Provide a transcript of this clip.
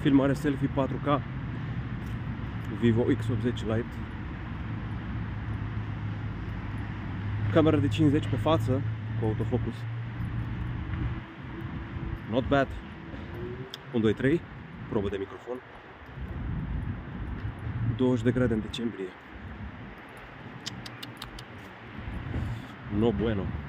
Filmare selfie 4K Vivo X80 Lite. Camera de 50 pe față cu autofocus. Not bad. 1, 2, 3. Probă de microfon. 20 de grade în decembrie. No bueno.